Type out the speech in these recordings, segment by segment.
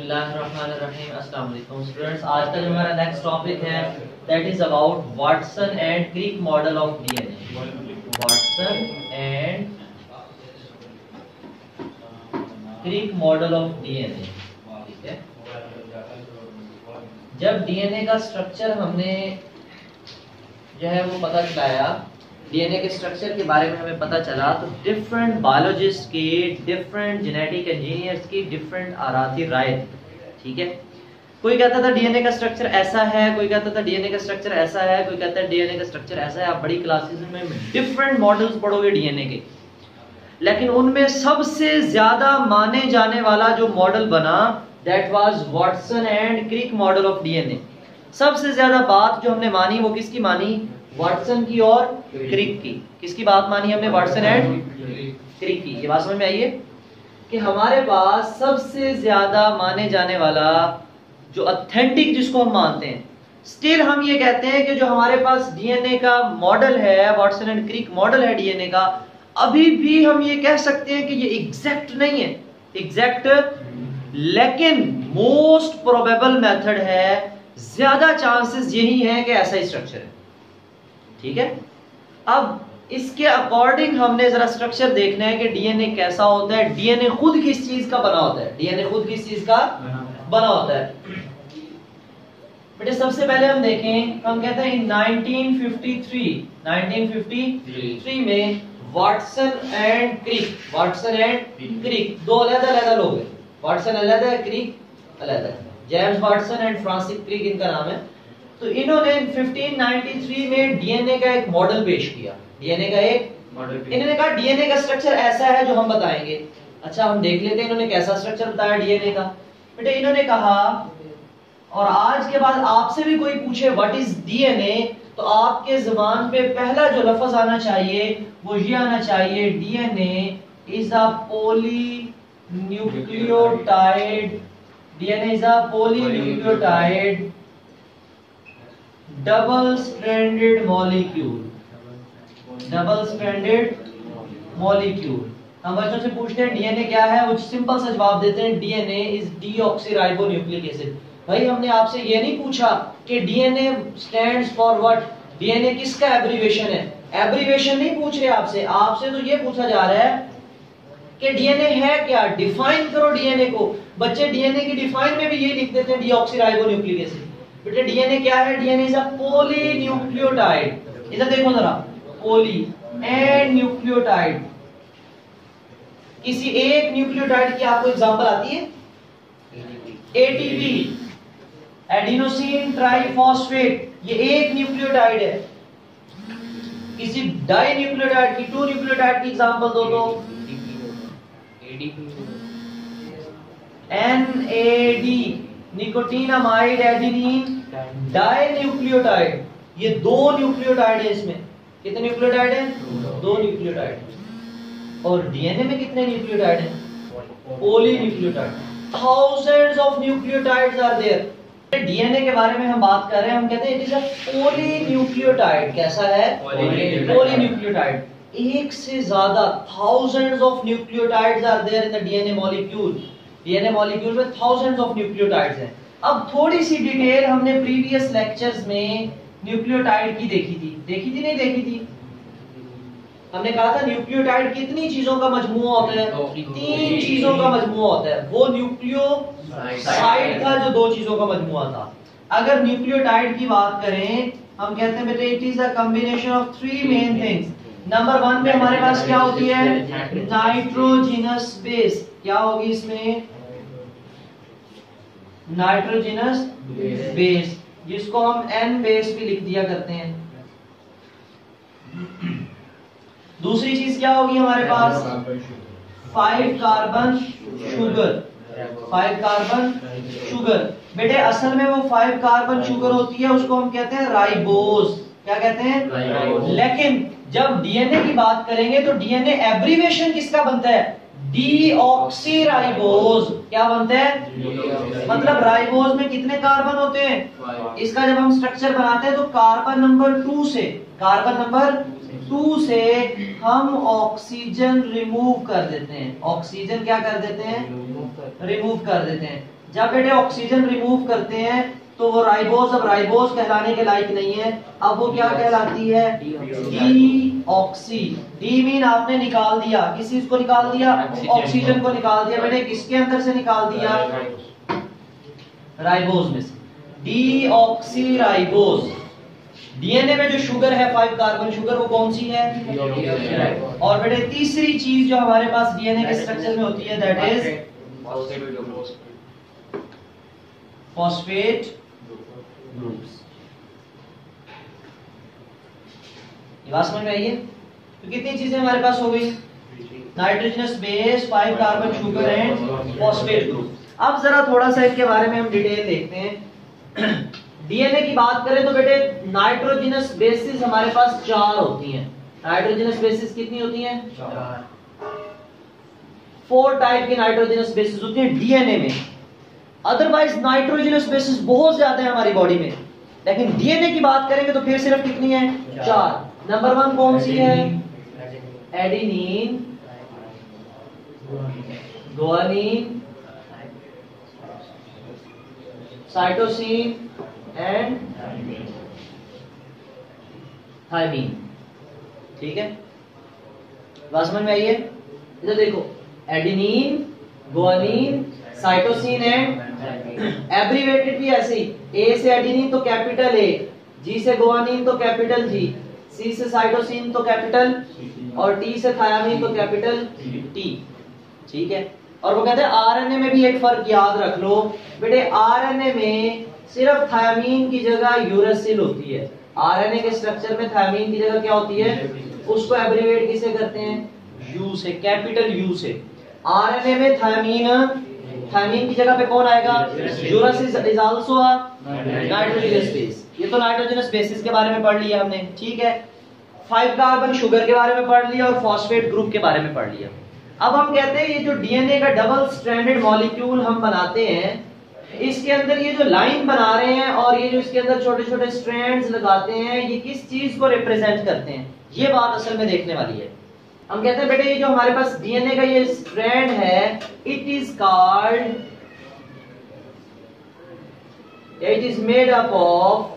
बिस्मिल्लाहिर्रहमानिर्रहीम। अस्सलाम वालेकुम स्टूडेंट्स, आज का जो हमारा नेक्स्ट टॉपिक है that is about Watson and Crick model of DNA. Watson and Crick model of DNA. ठीक है, जब डीएनए का स्ट्रक्चर हमने जो है वो पता चलाया, डीएनए के स्ट्रक्चर के बारे में हमें पता चला, तो डिफरेंट बायोलॉजिस्ट की, डिफरेंट जेनेटिक इंजीनियर्स की डिफरेंट आराती राय। ठीक है, कोई कहता था डीएनए का स्ट्रक्चर ऐसा है, कोई कहता था डीएनए का स्ट्रक्चर ऐसा है, कोई कहता है डीएनए का स्ट्रक्चर ऐसा है। आप बड़ी क्लासेस में डिफरेंट मॉडल्स पढ़ोगे डीएनए के, लेकिन उनमें सबसे ज्यादा माने जाने वाला जो मॉडल बना that was Watson and Crick model of DNA. सबसे ज्यादा बात जो हमने मानी वो किसकी मानी? वाटसन की और क्रिक की। किसकी बात मानी हमने? वाटसन एंड क्रिक की। ये बात समझ में आई है कि हमारे पास सबसे ज्यादा माने जाने वाला जो ऑथेंटिक जिसको हम मानते हैं, स्टिल हम ये कहते हैं कि जो हमारे पास डीएनए का मॉडल है, वाटसन एंड क्रिक मॉडल है डीएनए का, अभी भी हम ये कह सकते हैं कि ये एग्जैक्ट नहीं है, एग्जैक्ट, लेकिन मोस्ट प्रोबेबल मेथड है, ज्यादा चांसेस यही हैं कि ऐसा ही स्ट्रक्चर है। ठीक है, अब इसके अकॉर्डिंग हमने जरा स्ट्रक्चर देखना है कि डीएनए कैसा होता है, डीएनए खुद किस चीज का बना होता है, डीएनए खुद किस चीज का बना होता है। बेटे सबसे पहले हम देखें, हम कहते हैं 1953 में वाटसन एंड क्रिक दो अलग-अलग लोग हैं। वाटसन अलग है, क्रिक अलग है। James Watson and Francis Crick इनका नाम है। तो इन्होंने 1593 में डीएनए का एक मॉडल पेश किया। डीएनए का एक मॉडल, इन्होंने कहा डीएनए का स्ट्रक्चर ऐसा है जो हम बताएंगे। अच्छा, हम देख लेते हैं इन्होंने कैसा स्ट्रक्चर बताया डीएनए का। बेटे इन्होंने कहा, और आज के बाद आपसे भी कोई पूछे व्हाट इज डीएनए, तो आपके जुबान पे पहला जो लफ्ज आना चाहिए वो ये आना चाहिए, DNA is a polynucleotide. DNA is a polynucleotide double stranded molecule. Double stranded molecule. हम बच्चों से पूछते हैं डीएनए क्या है, वो सिंपल सा जवाब देते हैं डीएनए इज डीऑक्सीराइबोन्यूक्लिक एसिड। भाई हमने आपसे ये नहीं पूछा कि DNA stands for what, DNA किसका एब्रिविएशन है, एब्रिविएशन नहीं पूछ रहे आपसे। आपसे तो ये पूछा जा रहा है कि डीएनए है क्या, डिफाइन करो डीएनए को। बच्चे डीएनए की डिफाइन में भी ये लिख देते हैं डीऑक्सीराइबोन्यूक्लिक एसिड। बेटे डीएनए क्या है? DNA is a polynucleotide. इधर देखो जरा, पॉली एंड न्यूक्लियोटाइड। किसी एक न्यूक्लियोटाइड की आपको एग्जांपल आती है? एटीपी, एडिनोसिन ट्राइफॉस्फेट, ये एक न्यूक्लियोटाइड है। किसी डाई न्यूक्लियोटाइड की, टू न्यूक्लियोटाइड की एग्जांपल दो तो NAD, nicotinamide adenine di nucleotide. ये दो न्यूक्लियोटाइड है। इसमें कितने न्यूक्लियोटाइड हैं? दो न्यूक्लियोटाइड। और डीएनए में कितने न्यूक्लियोटाइड हैं? Polynucleotide. Thousands of nucleotides are there. DNA के बारे में हम बात कर रहे हैं, हम कहते हैं इट इज अ पॉलीन्यूक्लियोटाइड। कैसा है? पॉलीन्यूक्लियोटाइड। एक से ज्यादा thousands of nucleotides are there in the DNA molecule. DNA molecule में थाउजेंड्स ऑफ न्यूक्लियोटाइड्स हैं। अब थोड़ी सी डिटेल हमने प्रीवियस लेक्चर्स में न्यूक्लियोटाइड की देखी थी नहीं देखी थी? हमने कहा था न्यूक्लियोटाइड कितनी चीजों का मजमूआ होता है? तीन चीजों का मजमूआ होता है। वो न्यूक्लियोसाइड था जो दो चीजों का मजमूआ था। अगर न्यूक्लियोटाइड की बात करें, हम कहते हैं बेटे it is a combination of three main things. Number one पे हमारे पास क्या होती है? Nitrogenous base. क्या होगी इसमें? नाइट्रोजिनस बेस, जिसको हम एन बेस भी लिख दिया करते हैं। दूसरी चीज क्या होगी हमारे पास? 5 कार्बन शुगर। 5 carbon sugar. बेटे असल में वो 5 कार्बन शुगर होती है, उसको हम कहते हैं राइबोज। क्या कहते हैं? लेकिन जब डीएनए की बात करेंगे तो डीएनए एब्रिविएशन किसका बनता है? डीऑक्सीराइबोज। क्या बनता है? मतलब राइबोज में कितने कार्बन होते हैं? इसका जब हम स्ट्रक्चर बनाते हैं तो कार्बन नंबर 2 से हम ऑक्सीजन रिमूव कर देते हैं। ऑक्सीजन क्या कर देते हैं? रिमूव कर देते हैं। जब बेटे ऑक्सीजन रिमूव करते हैं तो वो राइबोज अब राइबोज कहलाने के लायक नहीं है, अब वो क्या कहलाती है? डीऑक्सी। डी मीन आपने निकाल दिया, किस चीज को निकाल दिया? ऑक्सीजन को निकाल दिया। बेटे किसके अंदर से निकाल दिया? राइबोज में से। Deoxy ribose. डीएनए में जो शुगर है 5 कार्बन शुगर, वो कौन सी है? और बेटे तीसरी चीज जो हमारे पास डीएनए के स्ट्रक्चर में होती है दैट इज फॉस्फेट ग्रुप्स। ये बात समझ में आई है? तो कितनी चीजें हमारे पास हो गई? Nitrogenous base, 5 carbon sugar and phosphate group. अब जरा थोड़ा सा इनके बारे में हम डिटेल देखते हैं। डीएनए की बात करें तो बेटे नाइट्रोजनस बेसिस हमारे पास 4 होती हैं। नाइट्रोजनस बेसिस कितनी होती हैं? 4 टाइप की नाइट्रोजनस बेसिस होती हैं डीएनए में। अदरवाइज नाइट्रोजनस बेसिस बहुत ज्यादा है हमारी बॉडी में, लेकिन डीएनए की बात करेंगे तो फिर सिर्फ कितनी है? 4। नंबर 1 कौन सी है? Adenine, guanine, cytosine and thymine. ठीक है, बात समझ में आई है? इधर देखो, adenine, guanine, cytosine and abbreviated भी ऐसे ही। ए से एडेनिन तो कैपिटल ए, जी से गुआनिन तो कैपिटल जी, सी से साइटोसिन तो कैपिटल, और टी से थायमीन तो कैपिटल टी। ठीक है, और वो कहते हैं आरएनए में भी एक फर्क याद रख लो बेटे, आरएनए में सिर्फ थायमीन की जगह यूरेसिल होती है। आरएनए के स्ट्रक्चर में थायमीन की जगह क्या होती है? उसको एब्रीवेट किसे करते हैं? यू से, कैपिटल यू से। आरएनए में थायमीन की जगह पे कौन आएगा? Uracil is also a nitrogenous base. ये तो नाइट्रोजनस बेसिस के बारे में पढ़ लिया हमने। ठीक है, 5 कार्बन शुगर के बारे में पढ़ लिया और फॉस्फेट ग्रुप के बारे में पढ़ लिया। अब हम कहते हैं ये जो डीएनए का डबल स्ट्रैंडेड मॉलिक्यूल हम बनाते हैं, इसके अंदर ये जो लाइन बना रहे हैं और ये जो इसके अंदर छोटे छोटे स्ट्रैंड्स लगाते हैं, ये किस चीज को रिप्रेजेंट करते हैं? ये बात असल में देखने वाली है। हम कहते हैं बेटे ये जो हमारे पास डीएनए का ये स्ट्रैंड है, it is called, it is made up of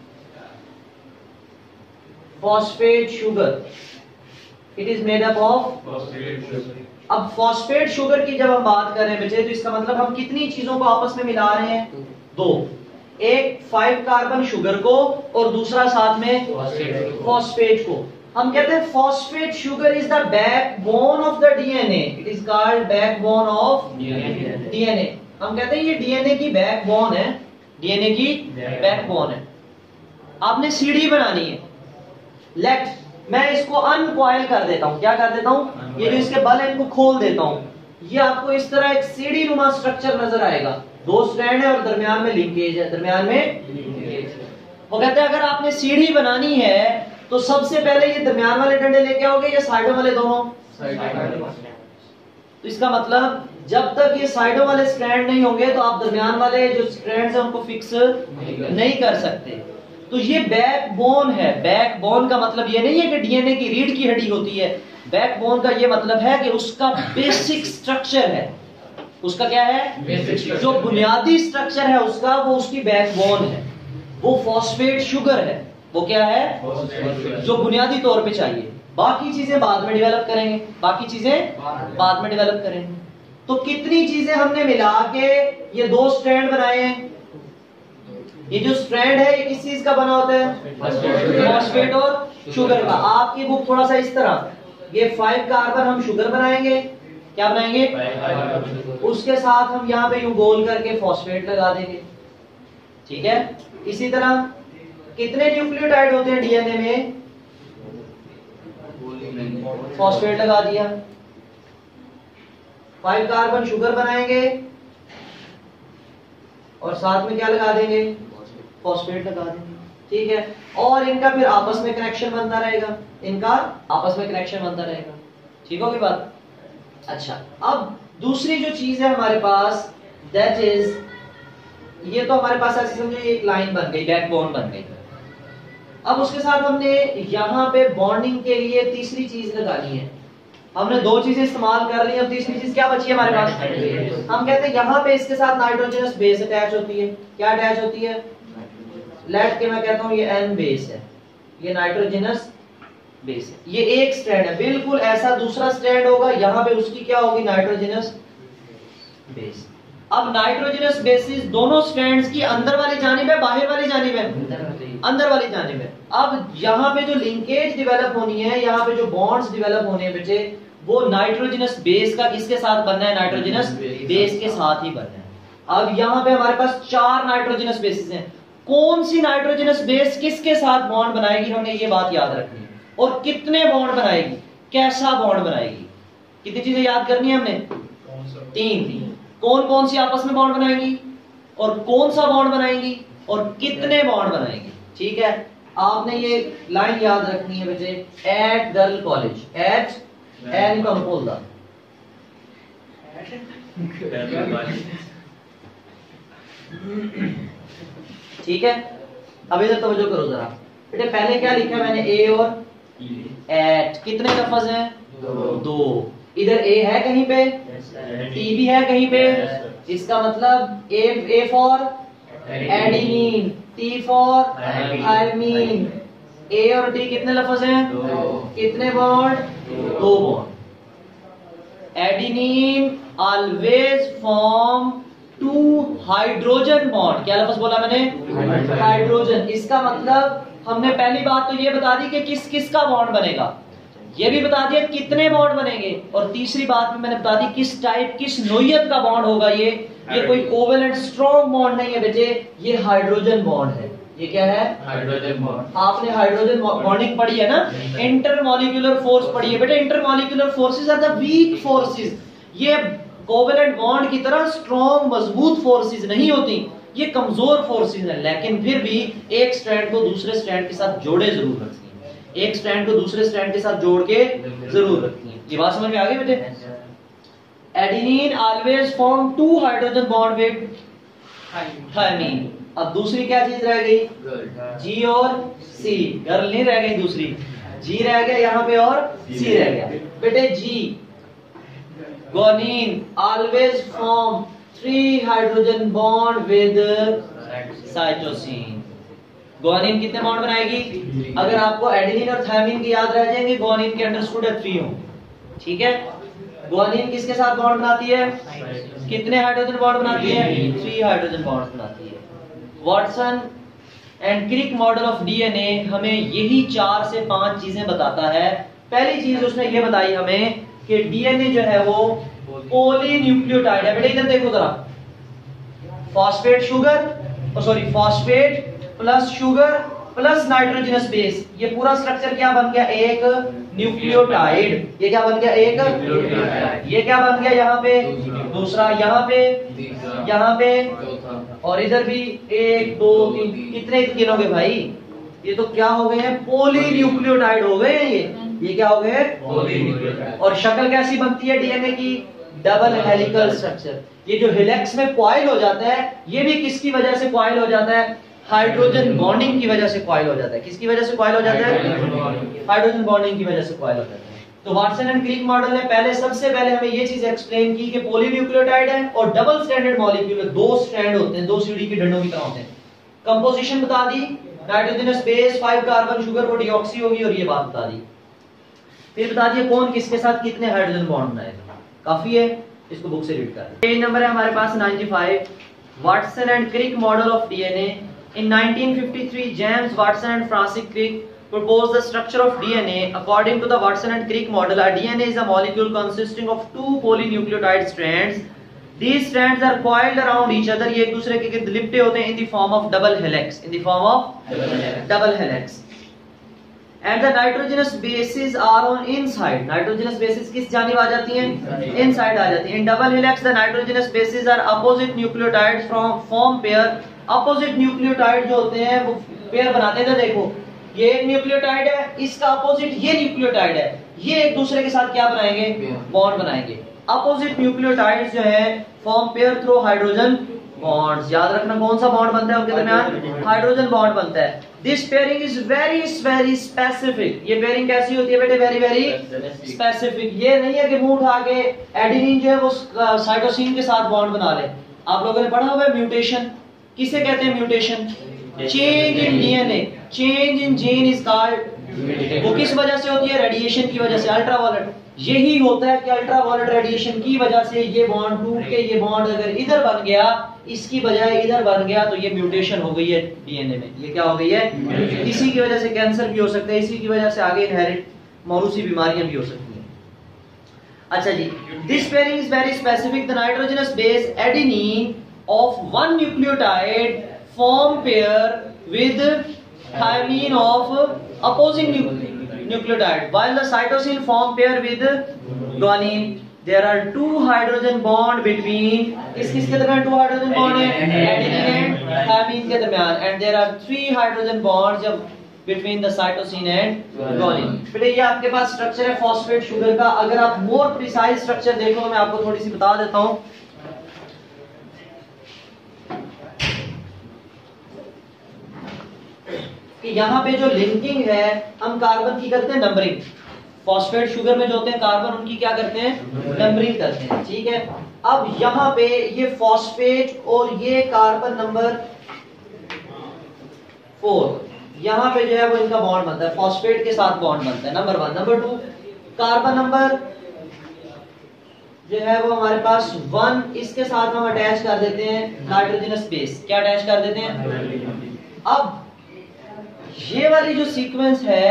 phosphate sugar. It is made up of. अब फॉस्फेट शुगर की जब हम बात कर रहे हैं बेटे, तो इसका मतलब हम कितनी चीजों को आपस में मिला रहे हैं? 2। एक 5 कार्बन शुगर को और दूसरा साथ में फॉस्फेट को। हम कहते हैं phosphate sugar is the backbone of the DNA. It is called backbone of DNA. हम कहते हैं ये डीएनए की बैकबोन है, डीएनए की बैकबोन है। आपने सीढ़ी बनानी है, लेट मैं इसको अनकॉइल कर देता हूं। क्या कर देता हूं? ये जो इसके बल है इनको खोल देता हूं। ये आपको इस तरह एक सीढ़ी नुमा स्ट्रक्चर नजर आएगा। 2 स्ट्रैंड है और दरमियान में लिंकेज है, दरमियान में लिंकेज। वो कहते हैं अगर आपने सीढ़ी बनानी है तो सबसे पहले ये दरमियान वाले डंडे लेके आओगे या साइडों वाले दोनों? तो इसका मतलब जब तक ये साइडों वाले स्ट्रैंड नहीं होंगे तो आप दरमियान वाले जो स्ट्रैंड्स हैं उनको फिक्स नहीं कर सकते। तो ये बैकबोन है। बैकबोन का मतलब ये नहीं है कि डीएनए की रीढ़ की हड्डी होती है। बैकबोन का ये मतलब है कि उसका बेसिक स्ट्रक्चर है। उसका क्या है? बेसिक। जो बुनियादी स्ट्रक्चर है उसका, वो उसकी बैकबोन है, वो फॉस्फेट शुगर है। वो क्या है? जो बुनियादी तौर पे चाहिए। बाकी चीजें बाद में डेवलप करेंगे, बाकी चीजें बाद में डेवलप करेंगे। तो कितनी चीजें हमने मिला के ये 2 स्ट्रैंड बनाए हैं। ये जो स्ट्रैंड है ये किस चीज का बना होता है? फॉस्फेट और शुगर का। आपकी बुक थोड़ा सा इस तरह, ये 5 कार्बन हम शुगर बनाएंगे, क्या बनाएंगे? उसके साथ हम यहाँ पे यूं गोल करके फॉस्फेट लगा देंगे। ठीक है, इसी तरह कितने न्यूक्लियोटाइड होते हैं डीएनए में? फॉस्फेट लगा दिया। 5 कार्बन शुगर बनाएंगे और साथ में क्या लगा देंगे? फॉस्फेट लगा देंगे। ठीक है, और इनका फिर आपस में कनेक्शन बनता रहेगा, इनका आपस में कनेक्शन बनता रहेगा। ठीक होगी बात? अच्छा, अब दूसरी जो चीज है हमारे पास, दैट इज, ये तो हमारे पास ऐसे समझो एक लाइन बन गई, बैकबोन बन गई। अब उसके साथ हमने यहाँ पे बॉन्डिंग के लिए तीसरी चीज लगानी है। हमने दो चीजें इस्तेमाल कर ली, अब तीसरी चीज क्या बची है हमारे पास? हम कहते हैं यहाँ पे इसके साथ नाइट्रोजनस बेस अटैच होती है। क्या अटैच होती है? लेट के मैं कहता हूँ ये N बेस है, ये नाइट्रोजनस बेस है, ये एक स्ट्रैंड है। बिल्कुल ऐसा दूसरा स्ट्रैंड होगा, यहाँ पे उसकी क्या होगी? Nitrogenous base. अब नाइट्रोजनस बेसिस दोनों स्ट्रैंड्स की अंदर वाली जानिब है, बाहर वाली जानिब है? अंदर वाली जानिब है। अब यहाँ पे जो लिंकेज डेवलप होनी है, यहाँ पे जो बॉन्ड्स डेवलप होने हैं बच्चे, वो नाइट्रोजनस बेस का किसके साथ बनना है? नाइट्रोजनस बेस के साथ ही बनना है। अब यहाँ पे हमारे पास 4 नाइट्रोजनस बेसिस हैं। कौन सी नाइट्रोजनस बेस किसके साथ बॉन्ड बनाएगी, हमने ये बात याद रखनी है। और कितने बॉन्ड बनाएगी, कैसा बॉन्ड बनाएगी, कितनी चीजें याद करनी है हमने? 3। कौन कौन सी आपस में बॉन्ड बनाएंगी, और कौन सा बॉन्ड बनाएंगी, और कितने बॉन्ड बनाएंगी। ठीक है, आपने ये लाइन याद रखनी है बच्चे, at girl college, at an को हम बोल दा। ठीक है, अब इधर तवज्जो करो जरा बेटे। पहले क्या लिखा मैंने? ए और एट। कितने लफ्ज हैं? 2। इधर ए है कहीं पे, टी भी है कहीं पे, इसका मतलब A for adenine, T for thymine. A और टी कितने लफ्ज हैं? कितने bond? 2 bond. Adenine always form 2 hydrogen bond. क्या लफ्ज बोला मैंने? हाइड्रोजन। इसका मतलब हमने पहली बात तो ये बता दी कि किस किस का बॉन्ड बनेगा, ये भी बता दिया कितने बॉन्ड बनेंगे, और तीसरी बात भी मैंने बता दी किस टाइप, किस नोयत का बॉन्ड होगा। ये कोई कोवेलेंट स्ट्रॉन्ग बॉन्ड नहीं है बेटे, ये हाइड्रोजन बॉन्ड है। ये क्या है? Hydrogen bond. आपने हाइड्रोजन बॉन्डिंग पढ़ी है ना, इंटरमॉलिक्यूलर फोर्स पढ़ी है बेटे। Intermolecular forces are the weak forces. ये कोवेलेंट बॉन्ड की तरह स्ट्रॉन्ग मजबूत फोर्सेस नहीं होती, ये कमजोर फोर्सेस हैं, लेकिन फिर भी एक स्ट्रैंड को दूसरे स्ट्रैंड के साथ जोड़े जरूर रखती है, एक स्ट्रैंड को दूसरे स्ट्रैंड के साथ जोड़ के जरूर रखती है। ये बात समझ में आ गई बेटे? Adenine always form 2 hydrogen bond with thymine. अब दूसरी क्या चीज रह गई? जी और सी। गर्ल नहीं रह गई, दूसरी जी रह गया यहाँ पे और सी रह गया बेटे। G guanine always form 3 hydrogen bond with cytosine. Guanine कितने बॉन्ड बनाएगी? अगर आपको एडेनिन और थायमीन की याद रह जाएंगे, गुआनिन के अंडरस्टूड है 3 होंगे। ठीक है, गुआनिन किसके साथ बॉन्ड बनाती है? कितने हाइड्रोजन बॉन्ड बनाती है? 3 हाइड्रोजन बॉन्ड बनाती है। Watson and Crick model of DNA हमें यही 4 से 5 चीजें बताता है। पहली चीज उसने ये बताई हमें कि डीएनए जो है वो पॉलीन्यूक्लियोटाइड है। बेटे इधर देखो जरा, phosphate sugar, sorry phosphate plus sugar plus nitrogenous base, ये पूरा स्ट्रक्चर क्या बन गया? एक न्यूक्लियोटाइड। ये क्या बन गया? एक न्यूक्लियोटाइड। ये क्या बन गया? यहाँ पे दूसरा, यहाँ पे और इधर भी 1 2 3। कितने गिनोगे भाई? ये तो क्या हो गए हैं? पॉलीन्यूक्लियोटाइड हो गए हैं। ये क्या हो गए? पॉलीन्यूक्लियोटाइड। और शक्ल कैसी बनती है डीएनए की? Double helical structure. ये जो हेलिक्स में कॉइल हो जाता है, ये भी किसकी वजह से कॉइल हो जाता है? हाइड्रोजन बॉन्डिंग की वजह से कॉइल हो जाता है। किसकी वजह से कॉइल हो जाता है? हाइड्रोजन बॉन्डिंग की वजह से कॉइल हो जाता है। तो वाटसन एंड क्रिक मॉडल ने सबसे पहले हमें ये चीज एक्सप्लेन की कि पॉलीन्यूक्लियोटाइड है और डबल स्ट्रैंडेड मॉलिक्यूल, 2 स्ट्रैंड होते हैं, 2 सीढ़ी की डंडों की तरह होते हैं। कंपोजिशन बता दी, नाइट्रोजनस बेस 5 कार्बन, शुगर वो डीऑक्सी होगी, और ये बात बता दी। फिर बता दिए कौन किसके साथ कितने हाइड्रोजन बॉन्ड बनाएगा। काफी है, इसको बुक से रीड कर। पेज नंबर है हमारे पास 95, Watson and Crick model of DNA. In 1953, James Watson and Francis Crick proposed the structure of DNA. According to the Watson and Crick model, a DNA is a molecule consisting of 2 polynucleotide strands. These strands are coiled around each other. ये एक दूसरे के गिर्द लिपटे होते हैं in the form of double helix. In the form of double helix. And the nitrogenous bases are on inside. Nitrogenous bases किस जानिब आ जाती हैं? Inside आ जाती हैं. In double helix, the nitrogenous bases are opposite nucleotides from form pair. Opposite nucleotide जो होते हैं वो पेयर बनाते हैं। देखो ये एक न्यूक्लियोटाइड है, इसका अपोजिट ये न्यूक्लियोटाइड है, ये एक दूसरे के साथ क्या बनाएंगे? बॉन्ड बनाएंगे। अपोजिट न्यूक्लियोटाइड्स जो है form pair through hydrogen bonds. याद रखना कौन सा बॉन्ड बनता है उनके दरमियान? हाइड्रोजन बॉन्ड बनता है। This pairing is very very specific. ये पेयरिंग कैसी होती है बेटे? Very very specific. ये नहीं है कि मुंह उठा के एडेनिन जो है वो साइटोसिन के साथ बॉन्ड बना ले। आप लोगों ने पढ़ा हुआ है म्यूटेशन, किसे कहते हैं mutation? Change in DNA, change in gene is called. वो किस वजह से होती है? रेडिएशन की वजह से, अल्ट्रावायलेट। यही होता है कि अल्ट्रावायलेट रेडिएशन की वजह से ये बॉन्ड टूट के ये बॉन्ड अगर इधर बन गया, इसकी बजाय इधर बन गया, तो ये म्यूटेशन हो गई है डीएनए में। ये क्या हो गई है? इसी की वजह से कैंसर भी हो सकता है, इसी की वजह से आगे इनहेरिट मौरूसी बीमारियां भी हो सकती हैं। अच्छा जी, this pairing is very specific. The nitrogenous base adenine of one nucleotide form pair with thymine of opposing nucleotide, while the cytosine form pair with guanine. There are two hydrogen bond between, किस के दरमियान 2 hydrogen bond है? Adenine and thymine के दरमियान। And there are 3 hydrogen bonds between the cytosine and guanine. फिर ये आपके पास स्ट्रक्चर है फॉस्फेट शुगर का। अगर आप मोर प्रिसाइज स्ट्रक्चर देखो तो मैं आपको थोड़ी सी बता देता हूं कि यहाँ पे जो लिंकिंग है, हम कार्बन की करते हैं नंबरिंग। फॉस्फेट शुगर में जो होते हैं कार्बन, उनकी क्या करते हैं? नंबरिंग करते हैं, ठीक है। अब यहाँ पे ये फॉस्फेट और ये कार्बन नंबर 4, यहाँ पे जो है वो इनका बॉन्ड बनता है, फॉस्फेट के साथ बॉन्ड बनता है, नंबर 1। नंबर 2, कार्बन नंबर जो है वो हमारे पास 1, इसके साथ हम अटैच कर देते हैं नाइट्रोजनस बेस। क्या अटैच कर देते हैं? अब ये वाली जो सीक्वेंस है,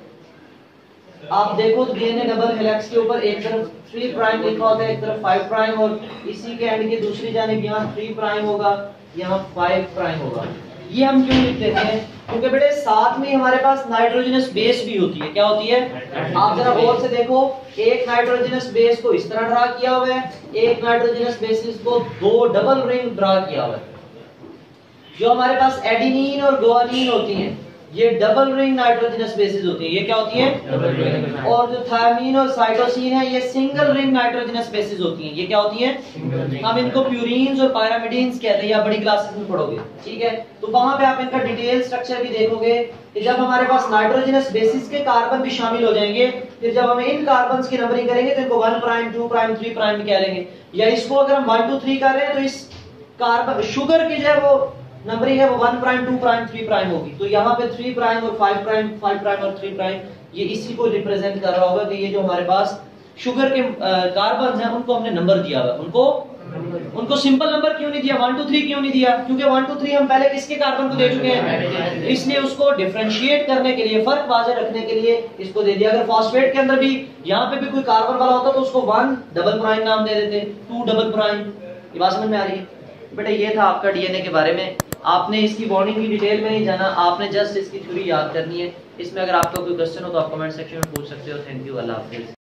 आप देखो तो डीएनए डबल हेलिक्स के ऊपर एक तरफ 3 प्राइम लिखा होता है, एक तरफ 5 प्राइम, और इसी के एंड की दूसरी जानिब यहाँ 3 प्राइम होगा, यहाँ 5 प्राइम होगा। ये हम क्यों लिख देते हैं? क्योंकि बेटे साथ में हमारे पास नाइट्रोजनस बेस भी होती है। क्या होती है? आप जरा गौर से देखो, एक नाइट्रोजनस बेस को इस तरह ड्रा किया हुआ है, एक नाइट्रोजनस बेसिस को 2 डबल रिंग ड्रा किया हुआ है। जो हमारे पास एडेनिन और गुआनिन होती हैं, ये डबल रिंग नाइट्रोजनस बेसिस होती है। ये क्या होती है? और जो थायमीन और साइटोसिन है, ये सिंगल रिंग नाइट्रोजनस बेसिस होती हैं। ये क्या होती है? हम इनको प्यूरीन्स और पायरामिडीन्स कहते हैं, या बड़ी क्लासेस में पढ़ोगे, ठीक है। तो वहां पे आप इनका डिटेल स्ट्रक्चर भी देखोगे कि जब हमारे पास नाइट्रोजनस बेसिस के कार्बन भी शामिल हो जाएंगे, फिर जब हम इन कार्बन्स की नंबरिंग करेंगे तो इनको 1 प्राइम 2 प्राइम 3 प्राइम भी कह लेंगे। या इसको अगर हम 1 2 3 कर रहे हैं तो इस कार्बन शुगर की जो है वो नंबरिंग है वो 1 प्राइम 2 प्राइम 3 प्राइम होगी। तो यहाँ पे 3 प्राइम और 5 प्राइम, 5 प्राइम और 3 प्राइम, ये इसी को रिप्रेजेंट कर रहा होगा कि ये जो हमारे पास शुगर के कार्बन हैं, उनको हमने नंबर दिया हुआ। उनको सिंपल नंबर क्यों नहीं दिया? 1 2 3 क्यों नहीं दिया? क्योंकि 1 2 3 हम पहले किसके कार्बन को दे चुके हैं, इसलिए उसको डिफरेंशिएट करने के लिए, फर्क वाज़ेह रखने के लिए इसको दे दिया। अगर फॉस्फेट के अंदर भी यहाँ पे भी कोई कार्बन वाला होता तो उसको 1 डबल प्राइम नाम दे देते, 2 डबल प्राइम। ये बात समझ में आ रही है? बेटा ये था आपका डीएनए के बारे में। आपने इसकी बॉन्डिंग की डिटेल में नहीं जाना, आपने जस्ट इसकी थ्योरी याद करनी है। इसमें अगर आपका कोई क्वेश्चन हो तो आप कमेंट सेक्शन में पूछ सकते हो। थैंक यू, अल्लाह हाफिज।